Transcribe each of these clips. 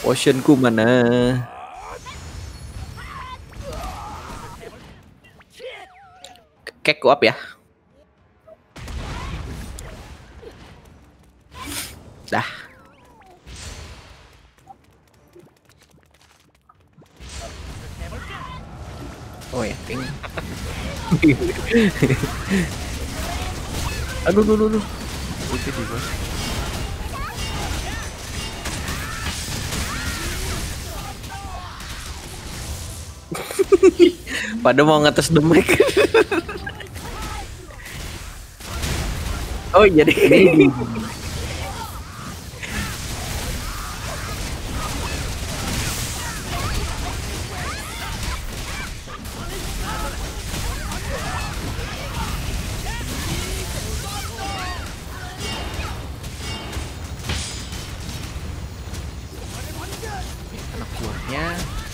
Potionku mana? Kek up ya. Dah. Oh ya, ping. aduh. Itu di gua. Pada mau ngetes the mic. Oh jadi anak buahnya.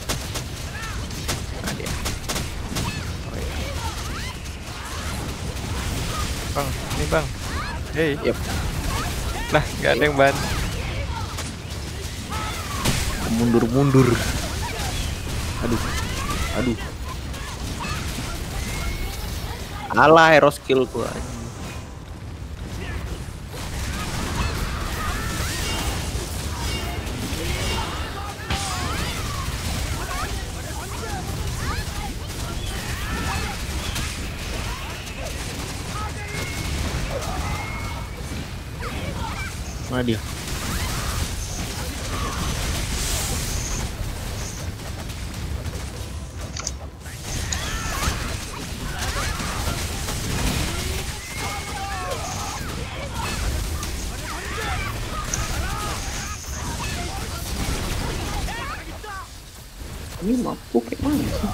Nah, dia. Oh, iya. Bang, ini bang. Hey. Yep. Lah, nggak ada yang ban. Mundur. Aduh. Alah hero skill gua. Mana dia? Ini mampu kayak mana sih?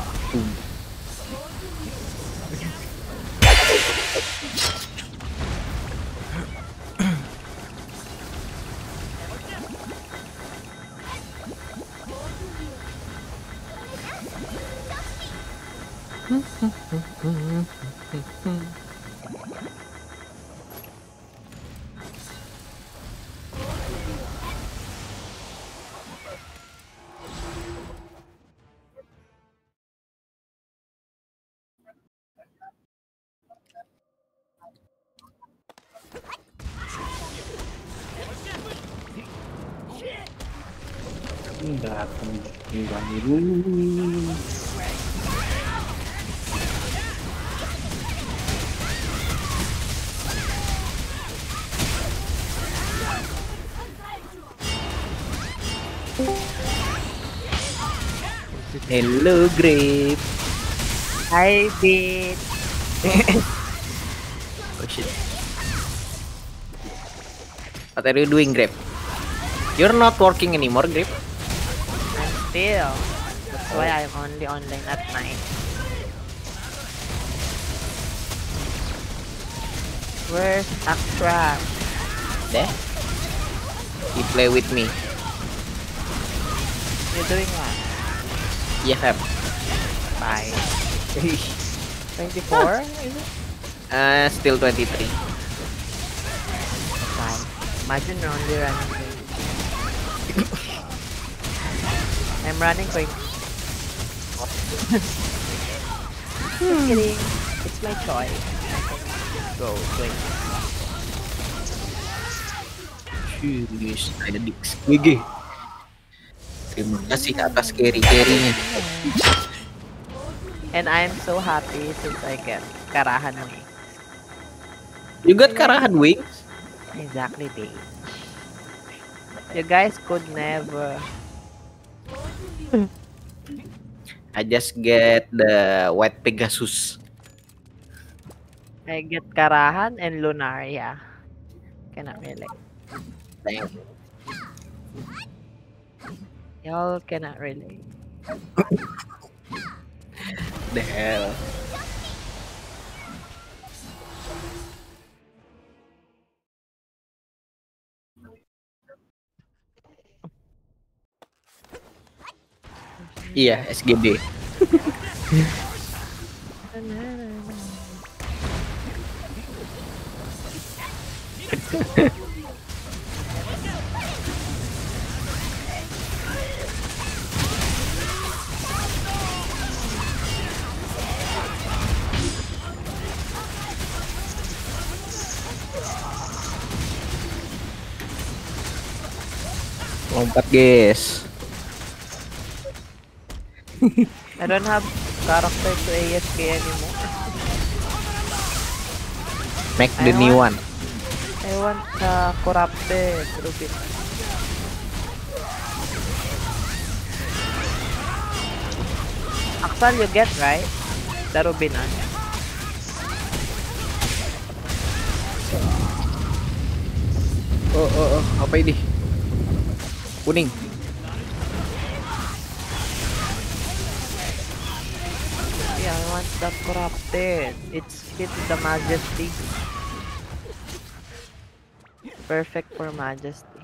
Datang dulu. Hello, Grape. Hi, Beat. Oh shit. What are you doing, Grape? You're not working anymore, Grape. I'm still. That's why I'm only online at night. Where's Extra? There. He play with me. You doing what? Yes, Fab. Bye. 24? Is it? Still 23. Bye. Imagine you're only running. I'm running quick. Just kidding. It's my choice. Go quick. Serius, ada di GG. Terima kasih atas carry-carrynya. And I'm so happy since I get Karahan wings. You got Karahan wings? Exactly, babe. You guys could never. I just get the White Pegasus. I get Karahan and Lunaria. Cannot relate. Thank you. Y'all cannot relate. The hell. Iya, SGB. Lompat guys. I don't have character to AFK anymore. Make the new one. I want corrupted Rubin. Axel, you get right? The Rubin. Oh, apa ini? Kuning. Yeah, I want that corrupted. It's fit the majesty. Perfect for majesty.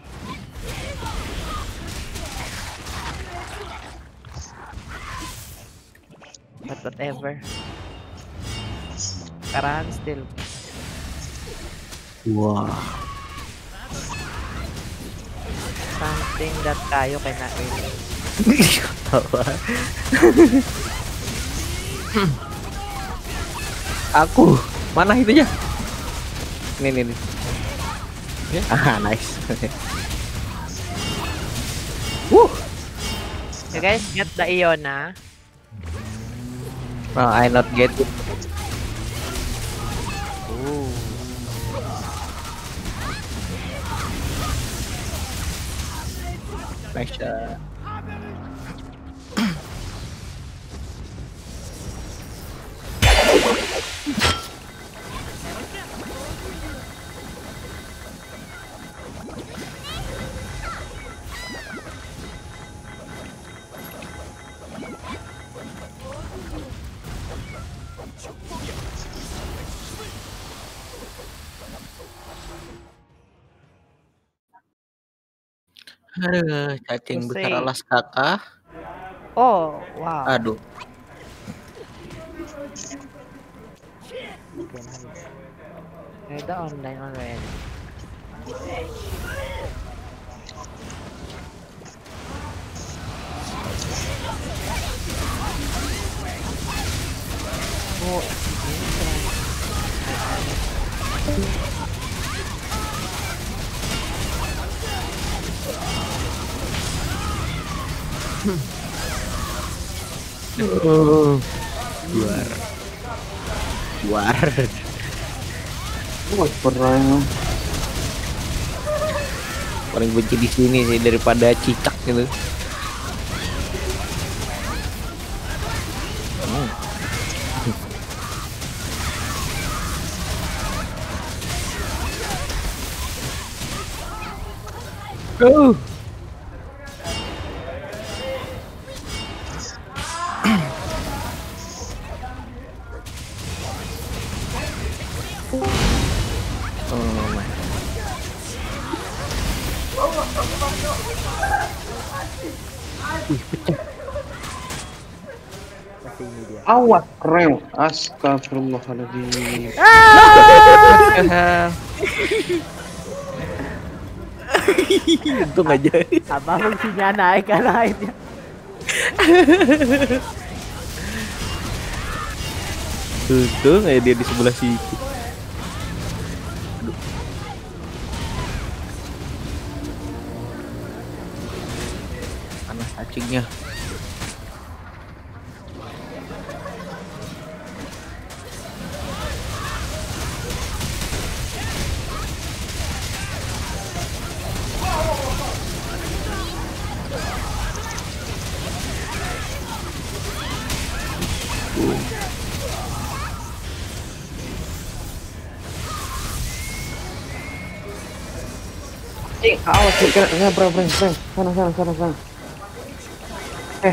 But whatever. Karahan still. Wah. Something that tayo cannot relate. Tawa. Aku. Mana itunya? Nih. Ya. Nice. You guys get the Iona? No, I not get it. Nice shot. Aduh, cacing besar Pusing. alas kakak. Oh, wow. Aduh. Okay, nice. You're the online already. Oh, Juar. Pernah Paling benci di sini sih daripada cicak gitu. Oh. Awas rel, astagfirullahaladzim. Untung aja. abang fungsinya naik kan naiknya. Untung aja dia di sebelah situ. Aduh. Panas cacingnya. Awas ya, breng. Sana. Eh.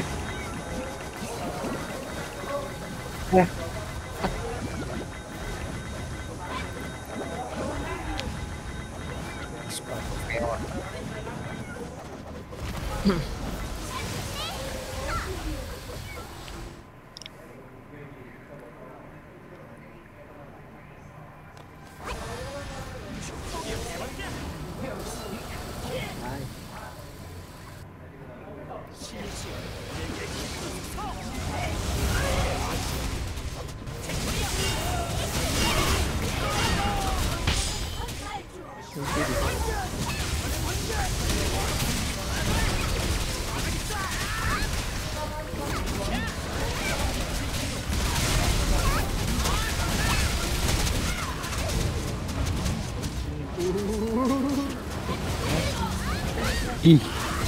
Ih.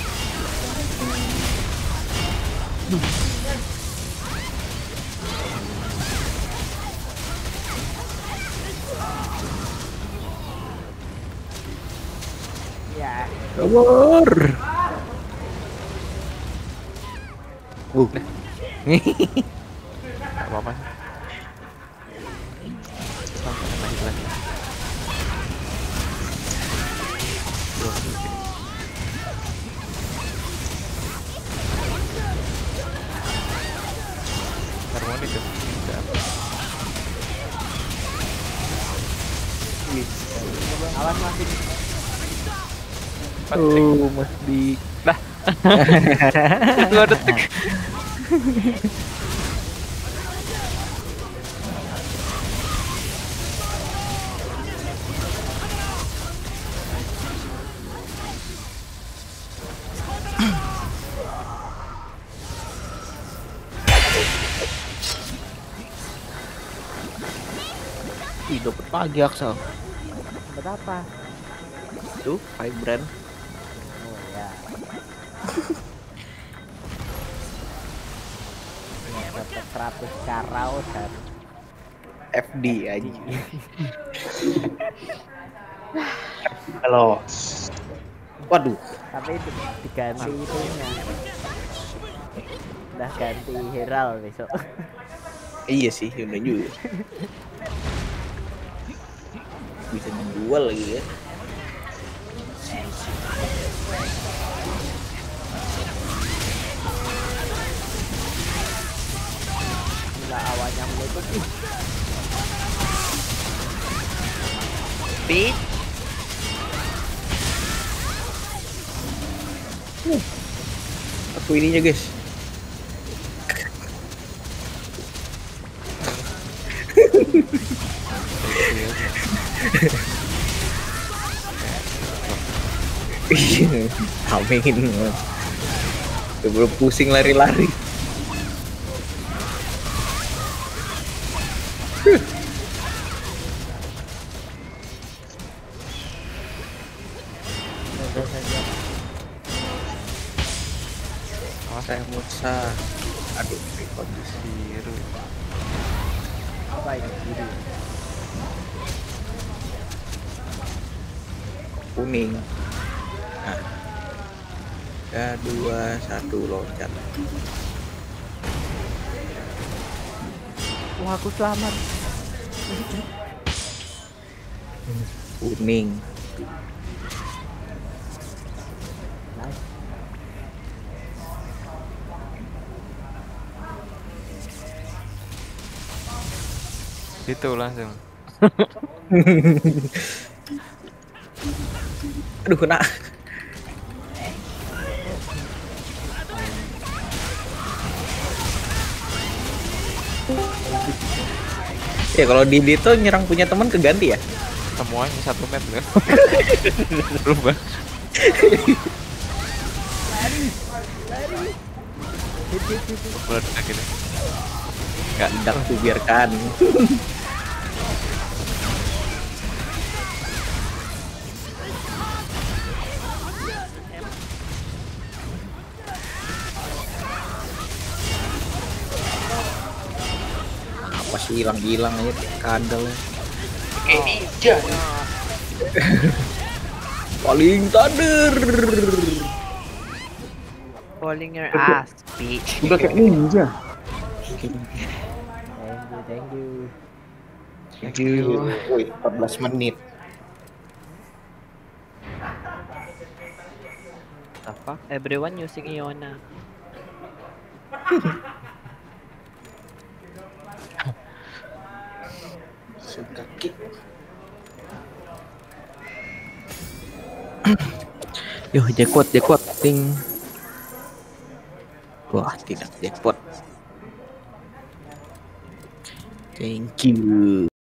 Ya. Kabur. Gak apa-apa sih. Sampai lagi lagi. Harmonik ya. Awas masih. Mas di. Dah. 2 detik. Ih, dapet lagi Aksel. Berapa? Tuh, vibrant. Oh ya. Dapat 100 karau dan FD aja. Halo. Waduh. tapi diganti itunya. Udah ganti Herald besok. Iya sih, udah juga. Bisa dijual lagi ya. Gila awalnya meletup. Beat. Aku ininya guys. Amin. Udah pusing lari-lari. Sayamusa. Aduh, kondisi Biru. Apa ini biru? kuning. Nah. 3, 2, 1 loncat. Wah aku selamat. Kuning. Nice. Itu langsung. Aduh, kena. Ya kalau di Dito nyerang punya teman keganti ya? Semuanya 1 map kan. Berubah. Meledak gitu. Gak hendak dibiarkan. Apa sih hilang-hilang aja kadal. Kayak ninja. Paling tader. Falling your ass, bitch. Udah kayak ninja. Thank you. Thank you. Wih, 14 menit. Apa? Everyone using Iona. Suka kick. Yo, jackpot, ting. Wah, tidak jackpot. Thank you.